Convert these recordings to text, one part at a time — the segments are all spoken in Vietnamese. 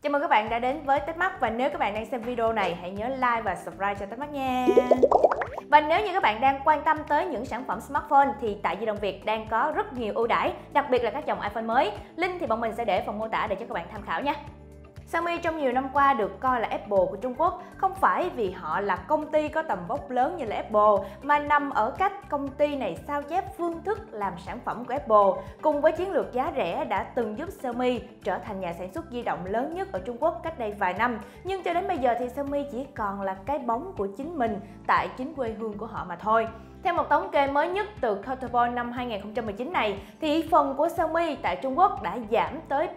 Chào mừng các bạn đã đến với Techmart, và nếu các bạn đang xem video này hãy nhớ like và subscribe cho Techmart nha. Và nếu như các bạn đang quan tâm tới những sản phẩm smartphone thì tại Di động Việt đang có rất nhiều ưu đãi, đặc biệt là các dòng iPhone mới. Link thì bọn mình sẽ để phần mô tả để cho các bạn tham khảo nha. Xiaomi trong nhiều năm qua được coi là Apple của Trung Quốc, không phải vì họ là công ty có tầm vóc lớn như là Apple, mà nằm ở cách công ty này sao chép phương thức làm sản phẩm của Apple, cùng với chiến lược giá rẻ đã từng giúp Xiaomi trở thành nhà sản xuất di động lớn nhất ở Trung Quốc cách đây vài năm. Nhưng cho đến bây giờ thì Xiaomi chỉ còn là cái bóng của chính mình tại chính quê hương của họ mà thôi. Theo một thống kê mới nhất từ Counterpoint năm 2019 này, thị phần của Xiaomi tại Trung Quốc đã giảm tới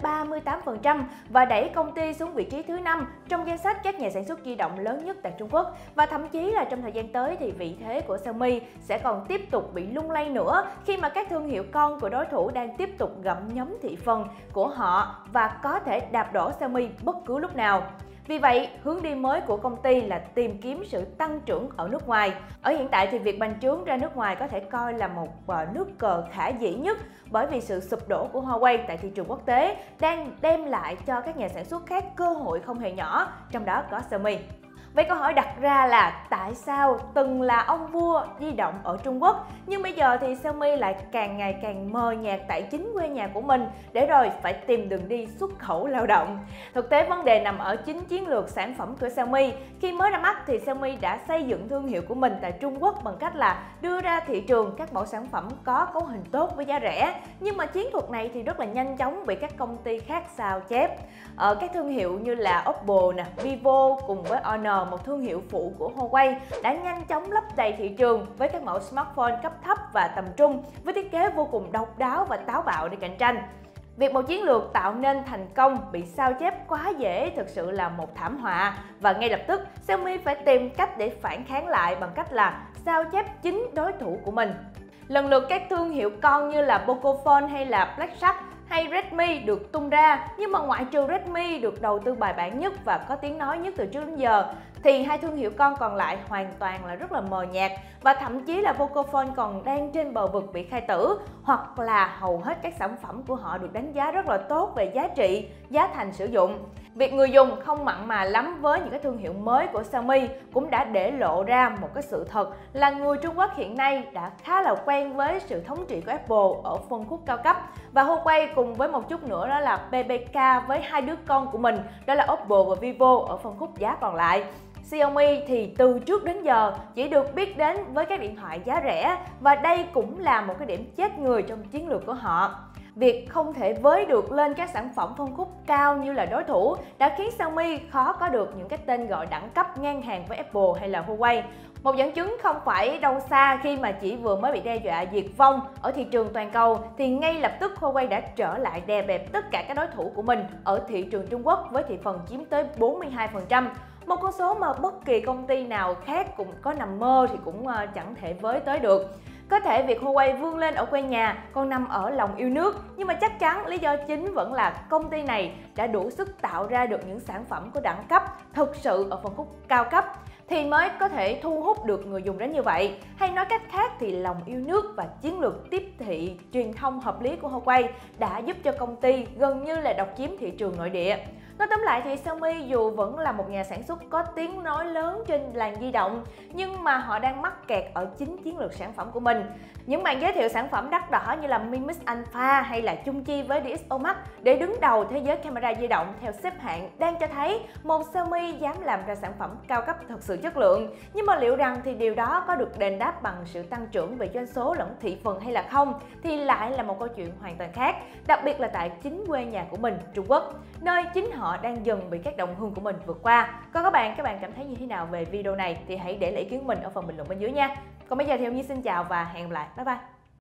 38% và đẩy công ty xuống vị trí thứ 5 trong danh sách các nhà sản xuất di động lớn nhất tại Trung Quốc. Và thậm chí là trong thời gian tới thì vị thế của Xiaomi sẽ còn tiếp tục bị lung lay nữa khi mà các thương hiệu con của đối thủ đang tiếp tục gặm nhấm thị phần của họ và có thể đạp đổ Xiaomi bất cứ lúc nào. Vì vậy, hướng đi mới của công ty là tìm kiếm sự tăng trưởng ở nước ngoài. Ở hiện tại thì việc bành trướng ra nước ngoài có thể coi là một nước cờ khả dĩ nhất, bởi vì sự sụp đổ của Huawei tại thị trường quốc tế đang đem lại cho các nhà sản xuất khác cơ hội không hề nhỏ, trong đó có Xiaomi. Vậy câu hỏi đặt ra là tại sao từng là ông vua di động ở Trung Quốc nhưng bây giờ thì Xiaomi lại càng ngày càng mờ nhạt tại chính quê nhà của mình để rồi phải tìm đường đi xuất khẩu lao động. Thực tế vấn đề nằm ở chính chiến lược sản phẩm của Xiaomi. Khi mới ra mắt thì Xiaomi đã xây dựng thương hiệu của mình tại Trung Quốc bằng cách là đưa ra thị trường các mẫu sản phẩm có cấu hình tốt với giá rẻ. Nhưng mà chiến thuật này thì rất là nhanh chóng bị các công ty khác sao chép. Ở các thương hiệu như là Oppo, Vivo cùng với Honor, một thương hiệu phụ của Huawei, đã nhanh chóng lấp đầy thị trường với các mẫu smartphone cấp thấp và tầm trung với thiết kế vô cùng độc đáo và táo bạo để cạnh tranh. Việc một chiến lược tạo nên thành công bị sao chép quá dễ thực sự là một thảm họa, và ngay lập tức Xiaomi phải tìm cách để phản kháng lại bằng cách là sao chép chính đối thủ của mình. Lần lượt các thương hiệu con như là Pocophone hay là Black Shark hay Redmi được tung ra, nhưng mà ngoại trừ Redmi được đầu tư bài bản nhất và có tiếng nói nhất từ trước đến giờ thì hai thương hiệu con còn lại hoàn toàn là rất là mờ nhạt, và thậm chí là Pocophone còn đang trên bờ vực bị khai tử, hoặc là hầu hết các sản phẩm của họ được đánh giá rất là tốt về giá trị, giá thành sử dụng. Việc người dùng không mặn mà lắm với những cái thương hiệu mới của Xiaomi cũng đã để lộ ra một cái sự thật là người Trung Quốc hiện nay đã khá là quen với sự thống trị của Apple ở phân khúc cao cấp, và Huawei cùng với một chút nữa đó là PPK với hai đứa con của mình đó là Oppo và Vivo ở phân khúc giá còn lại. Xiaomi thì từ trước đến giờ chỉ được biết đến với các điện thoại giá rẻ, và đây cũng là một cái điểm chết người trong chiến lược của họ. Việc không thể với được lên các sản phẩm phân khúc cao như là đối thủ đã khiến Xiaomi khó có được những cái tên gọi đẳng cấp ngang hàng với Apple hay là Huawei. Một dẫn chứng không phải đâu xa, khi mà chỉ vừa mới bị đe dọa diệt vong ở thị trường toàn cầu thì ngay lập tức Huawei đã trở lại đè bẹp tất cả các đối thủ của mình ở thị trường Trung Quốc với thị phần chiếm tới 42%. Một con số mà bất kỳ công ty nào khác cũng có nằm mơ thì cũng chẳng thể với tới được. Có thể việc Huawei vươn lên ở quê nhà còn nằm ở lòng yêu nước, nhưng mà chắc chắn lý do chính vẫn là công ty này đã đủ sức tạo ra được những sản phẩm có đẳng cấp thực sự ở phân khúc cao cấp thì mới có thể thu hút được người dùng đến như vậy. Hay nói cách khác thì lòng yêu nước và chiến lược tiếp thị truyền thông hợp lý của Huawei đã giúp cho công ty gần như là độc chiếm thị trường nội địa. Nói tóm lại thì Xiaomi dù vẫn là một nhà sản xuất có tiếng nói lớn trên làng di động, nhưng mà họ đang mắc kẹt ở chính chiến lược sản phẩm của mình. Những màn giới thiệu sản phẩm đắt đỏ như là Mi Mix Alpha hay là chung chi với DxO Max để đứng đầu thế giới camera di động theo xếp hạng đang cho thấy một Xiaomi dám làm ra sản phẩm cao cấp thực sự chất lượng. Nhưng mà liệu rằng thì điều đó có được đền đáp bằng sự tăng trưởng về doanh số lẫn thị phần hay là không thì lại là một câu chuyện hoàn toàn khác, đặc biệt là tại chính quê nhà của mình, Trung Quốc, nơi chính họ đang dần bị các đồng hương của mình vượt qua. Còn các bạn cảm thấy như thế nào về video này thì hãy để lại ý kiến của mình ở phần bình luận bên dưới nha. Còn bây giờ thì Hồng Nhi xin chào và hẹn gặp lại. Bye bye.